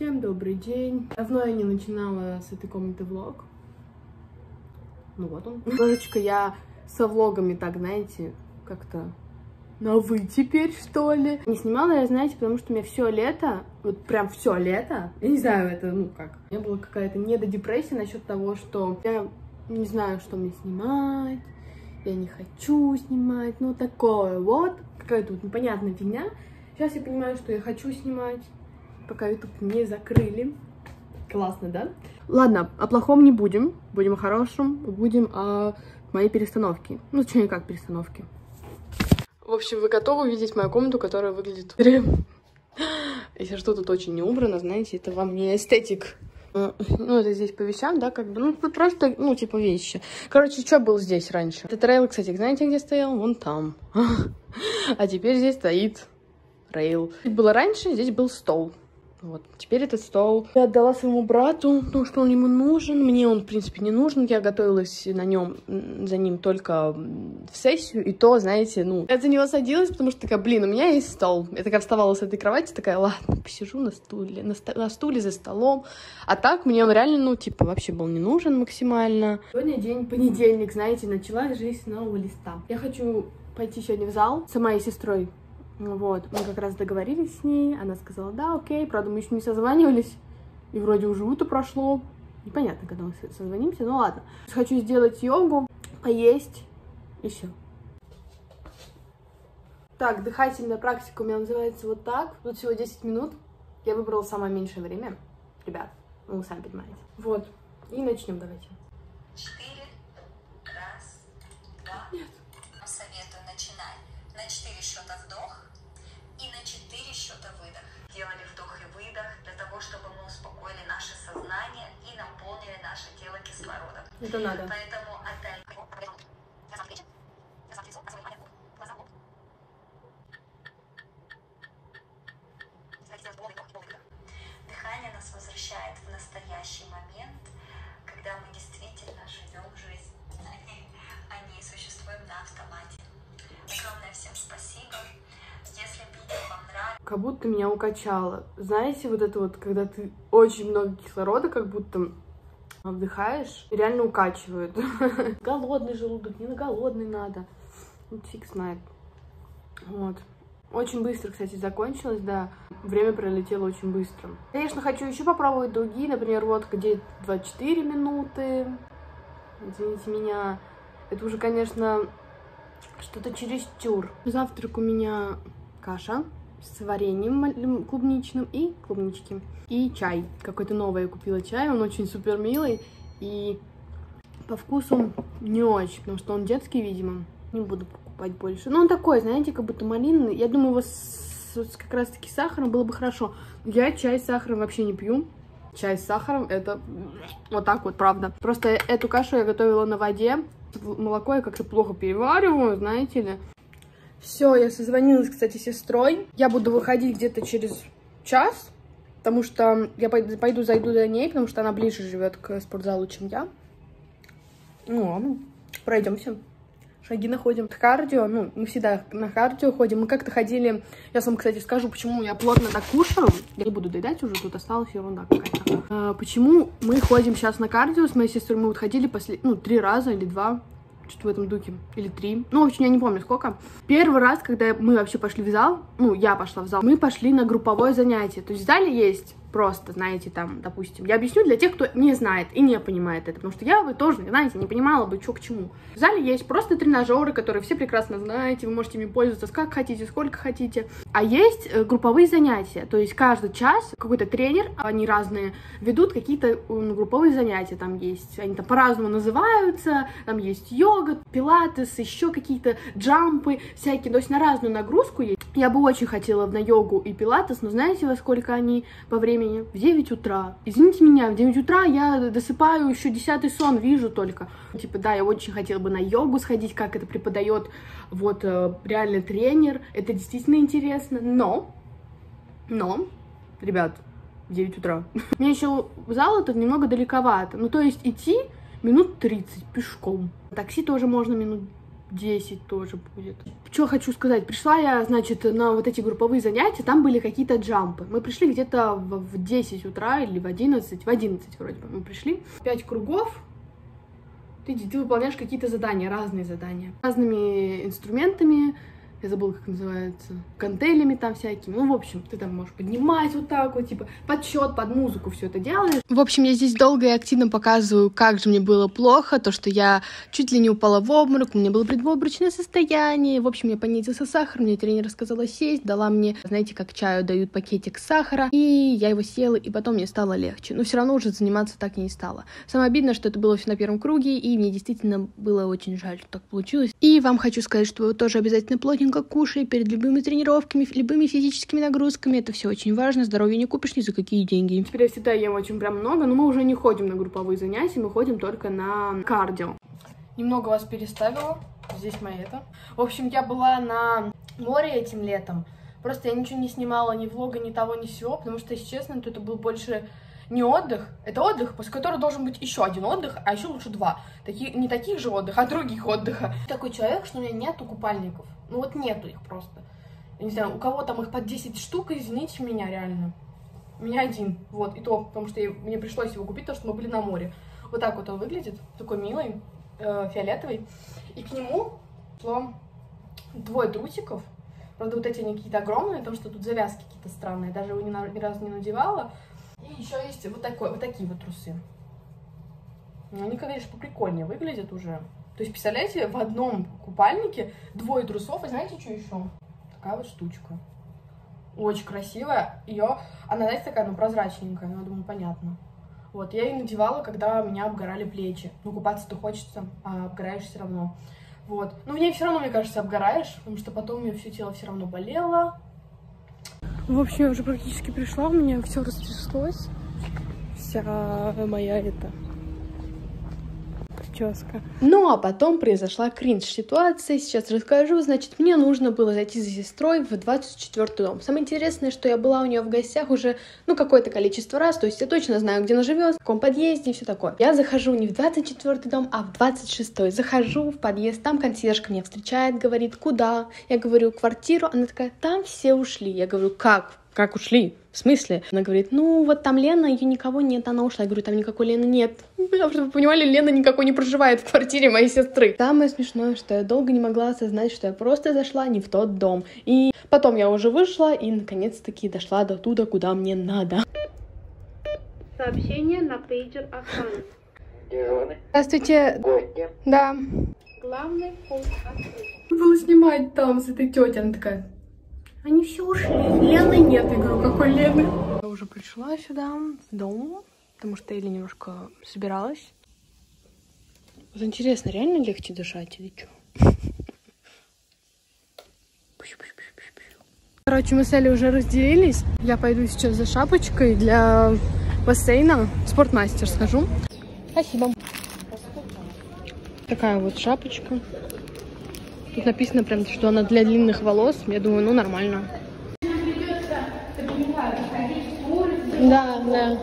Всем добрый день. Давно я не начинала с этой комнаты влог. Ну вот он. Немножечко я со влогами так, знаете, как-то на вы теперь, что ли. Не снимала я, знаете, потому что у меня все лето, вот прям все лето, я не знаю, это, ну как, у меня была какая-то недодепрессия насчет того, что я не знаю, что мне снимать, я не хочу снимать, ну такое вот, какая-то вот непонятная фигня. Сейчас я понимаю, что я хочу снимать, пока YouTube не закрыли. Классно, да? Ладно, о плохом не будем, будем о хорошем, будем о моей перестановке. Ну, точнее, как перестановке. В общем, вы готовы увидеть мою комнату, которая выглядит... Если что, тут очень не убрано, знаете, это вам не эстетик. Ну, это здесь по вещам, да, как бы, ну, просто, ну, типа вещи. Короче, что было здесь раньше? Этот рейл, кстати, знаете, где стоял? Вон там. А теперь здесь стоит рейл. Было раньше, здесь был стол. Вот, теперь этот стол я отдала своему брату, потому что он ему нужен. Мне он, в принципе, не нужен. Я готовилась за ним только в сессию. И то, знаете, ну, я за него садилась, потому что такая, блин, у меня есть стол. Я такая вставала с этой кровати, такая, ладно, посижу на стуле, на стуле за столом. А так мне он реально, ну, типа, вообще был не нужен максимально. Сегодня день понедельник, знаете, началась жизнь с нового листа. Я хочу пойти сегодня в зал с моей сестрой. Вот, мы как раз договорились с ней, она сказала, да, окей, правда, мы еще не созванивались, и вроде уже утро прошло, непонятно, когда мы созвонимся, ну ладно. Хочу сделать йогу, поесть, и все. Так, дыхательная практика у меня называется вот так, тут всего 10 минут, я выбрала самое меньшее время, ребят, ну вы сами понимаете. Вот, и начнем давайте. 4, раз, 2. Нет. Советую начинать на 4 счета вдох. И на 4 счета выдох. Делали вдох и выдох для того, чтобы мы успокоили наше сознание и наполнили наше тело кислородом. Это надо. Поэтому опять... Дыхание нас возвращает в настоящий момент, когда мы действительно живем жизнь, а не существуем на автомате. Огромное всем спасибо. Если видео вам нравится... Как будто меня укачало. Знаете, вот это вот, когда ты очень много кислорода, как будто вдыхаешь, и реально укачивает. Голодный желудок, не на голодный надо. Ну, фиг знает. Вот. Очень быстро, кстати, закончилось, да. Время пролетело очень быстро. Конечно, хочу еще попробовать другие, например, вот где 24 минуты. Извините меня. Это уже, конечно, что-то чересчур. Завтрак у меня каша с вареньем клубничным и клубнички. И чай. Какой-то новый я купила чай. Он очень супер милый. И по вкусу не очень, потому что он детский, видимо. Не буду покупать больше. Но он такой, знаете, как будто малинный. Я думаю, его как раз-таки с сахаром было бы хорошо. Я чай с сахаром вообще не пью. Чай с сахаром это вот так вот, правда. Просто эту кашу я готовила на воде. Молоко я как-то плохо перевариваю, знаете ли. Все, я созвонилась, кстати, с сестрой. Я буду выходить где-то через час, потому что я зайду за ней, потому что она ближе живет к спортзалу, чем я. Ну, пройдемся. Шаги находим. Кардио, ну, мы всегда на кардио ходим. Мы как-то ходили, я вам, кстати, скажу, почему я плотно так кушаю. Я не буду доедать уже, тут осталась ерунда какая-то. Почему мы ходим сейчас на кардио с моей сестрой? Мы вот ходили 3 раза или 2, что-то в этом духе, или 3. Ну, в общем, я не помню сколько. Первый раз, когда мы вообще пошли в зал, ну, я пошла в зал, мы пошли на групповое занятие. То есть в зале есть просто, знаете, там, допустим, я объясню для тех, кто не знает и не понимает это, потому что я бы тоже, знаете, не понимала бы, что к чему. В зале есть просто тренажеры, которые все прекрасно знаете, вы можете ими пользоваться как хотите, сколько хотите. А есть групповые занятия, то есть каждый час какой-то тренер, они разные, ведут какие-то групповые занятия, там есть, они там по-разному называются, там есть йога, пилатес, еще какие-то джампы всякие, то есть на разную нагрузку есть. Я бы очень хотела на йогу и пилатес, но знаете, во сколько они по времени? В 9 утра. Извините меня, в 9 утра я досыпаю, еще 10-й сон вижу только. Типа, да, я очень хотела бы на йогу сходить, как это преподает вот реальный тренер. Это действительно интересно. Но, ребят, в 9 утра. Мне еще в зал это немного далековато. Ну, то есть идти минут 30 пешком. Такси тоже можно минут 10 тоже будет. Что хочу сказать, пришла я, значит, на вот эти групповые занятия, там были какие-то джампы. Мы пришли где-то в 10 утра или в 11 вроде бы мы пришли. 5 кругов, ты выполняешь какие-то задания, разные задания. Разными инструментами, я забыла, как называется, гантелями там всякими. Ну, в общем, ты там можешь поднимать вот так вот, типа, под счет, под музыку все это делаешь. В общем, я здесь долго и активно показываю, как же мне было плохо, то, что я чуть ли не упала в обморок, у меня было предобморочное состояние. В общем, мне понизился сахар, мне тренер сказала сесть, дала мне, знаете, как чаю дают пакетик сахара, и я его съела, и потом мне стало легче. Но все равно уже заниматься так и не стала. Самое обидное, что это было все на первом круге, и мне действительно было очень жаль, что так получилось. И вам хочу сказать, что вы тоже обязательно плотненько кушай перед любыми тренировками, любыми физическими нагрузками. Это все очень важно. Здоровье не купишь ни за какие деньги. Теперь я всегда ем очень прям много, но мы уже не ходим на групповые занятия, мы ходим только на кардио. Немного вас переставила. Здесь моя это. В общем, я была на море этим летом. Просто я ничего не снимала, ни влога, ни того, ни сего, потому что, если честно, то это был больше не отдых. Это отдых, после которого должен быть еще один отдых, а еще лучше два. Не таких же отдых, а других отдыха. Такой человек, что у меня нету купальников. Ну вот нету их просто. Я не знаю, у кого там их по 10 штук, извините меня, реально. У меня один, вот, и то, потому что мне пришлось его купить, потому что мы были на море. Вот так вот он выглядит, такой милый, фиолетовый. И к нему шло 2 трусиков. Правда, вот эти они какие-то огромные, потому что тут завязки какие-то странные. Даже его ни разу не надевала. И еще есть вот такие вот трусы. Они, конечно, поприкольнее выглядят уже. То есть, представляете, в одном купальнике 2 трусов, и знаете, что еще? Такая вот штучка. Очень красивая. Она, знаете, такая, ну, прозрачненькая, ну, я думаю, понятно. Вот, я ее надевала, когда у меня обгорали плечи. Ну, купаться-то хочется, а обгораешь все равно. Вот. Ну, в ней все равно, мне кажется, обгораешь, потому что потом у меня все тело все равно болело. В общем, я уже практически пришла, у меня все растряслось. Вся моя прическа. Ну, а потом произошла кринж-ситуация, сейчас расскажу. Значит, мне нужно было зайти за сестрой в 24-й дом. Самое интересное, что я была у нее в гостях уже, ну, какое-то количество раз, то есть я точно знаю, где она живет, в каком подъезде и все такое. Я захожу не в 24-й дом, а в 26-й. Захожу в подъезд, там консьержка меня встречает, говорит, куда? Я говорю, квартиру, она такая, там все ушли. Я говорю, как? Как ушли? В смысле? Она говорит, ну, вот там Лена, ее никого нет, она ушла. Я говорю, там никакой Лены нет. Чтобы вы понимали, Лена никакой не проживает в квартире моей сестры. Самое смешное, что я долго не могла осознать, что я просто зашла не в тот дом. И потом я уже вышла и, наконец-таки, дошла до туда, куда мне надо. Сообщение на пейджер Оксаны. Здравствуйте. Гости. Да. Главный пункт открыт. Было снимать там с этой тетей, она такая... Они все ушли. Лены нет. Я говорю, какой Лены? Я уже пришла сюда, в дом, потому что Эля немножко собиралась. Вот интересно, реально легче дышать или что? Короче, мы с Элей уже разделились. Я пойду сейчас за шапочкой для бассейна. В Спортмастер схожу. Спасибо. Такая вот шапочка. Тут написано прям, что она для длинных волос. Я думаю, ну нормально. Да, да.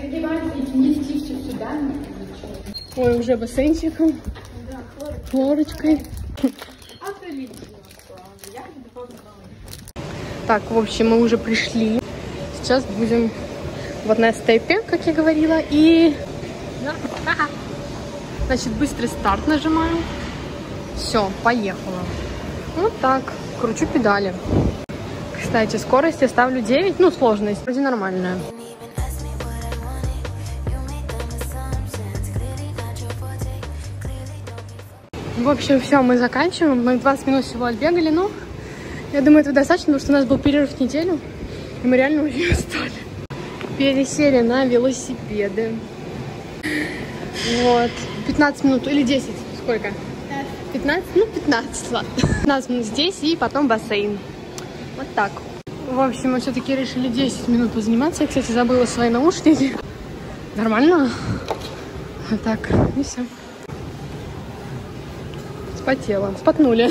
Ой, уже бассейнчиком. Хлорочкой. Так, в общем, мы уже пришли. Сейчас будем вот на степе, как я говорила. И... Значит, быстрый старт нажимаю. Все, поехала. Вот так. Кручу педали. Кстати, скорость я ставлю 9. Ну, сложность. Вроде нормальная. В общем, все, мы заканчиваем. Мы 20 минут всего отбегали. Но я думаю, это достаточно, потому что у нас был перерыв в неделю. И мы реально очень устали. Пересели на велосипеды. Вот. 15 минут или 10. Сколько? 15? Ну, 15, ладно. 15 минут здесь и потом бассейн. Вот так. В общем, мы все-таки решили 10 минут позаниматься. Я, кстати, забыла свои наушники. Нормально? Вот так. И все. Спотела. Спотнули.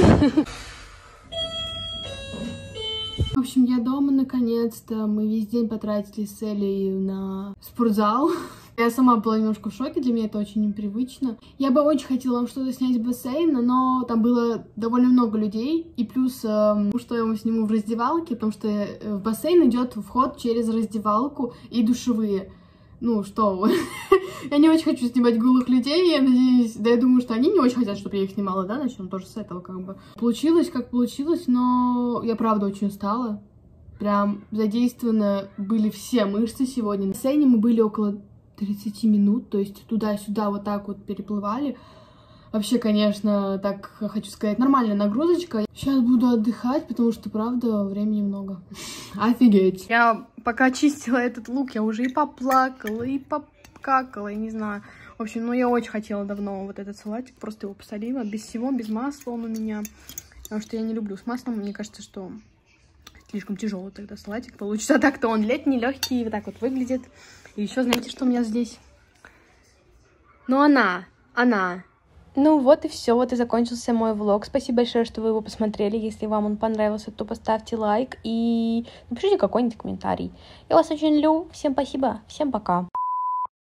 В общем, я дома наконец-то. Мы весь день потратили с Элей на спортзал. Я сама была немножко в шоке, для меня это очень непривычно. Я бы очень хотела вам что-то снять с бассейна, но там было довольно много людей. И плюс, что я вам сниму в раздевалке, потому что в бассейн идет вход через раздевалку и душевые. Ну, что вы. Я не очень хочу снимать голых людей, я надеюсь, да я думаю, что они не очень хотят, чтобы я их снимала, да, начнем тоже с этого как бы. Получилось, как получилось, но я правда очень устала. Прям задействованы были все мышцы сегодня. На бассейне мы были около 30 минут, то есть туда-сюда вот так вот переплывали. Вообще, конечно, так хочу сказать, нормальная нагрузочка. Сейчас буду отдыхать, потому что, правда, времени много. Офигеть. Я пока чистила этот лук, я уже и поплакала, и покакала, я не знаю. В общем, ну я очень хотела давно вот этот салатик, просто его посолила, без всего, без масла он у меня. Потому что я не люблю с маслом, мне кажется, что слишком тяжелый тогда салатик получится. А так-то он летний, легкий, вот так вот выглядит. И еще знаете, что у меня здесь? Ну она. Ну вот и все, вот и закончился мой влог. Спасибо большое, что вы его посмотрели. Если вам он понравился, то поставьте лайк и напишите какой-нибудь комментарий. Я вас очень люблю. Всем спасибо, всем пока.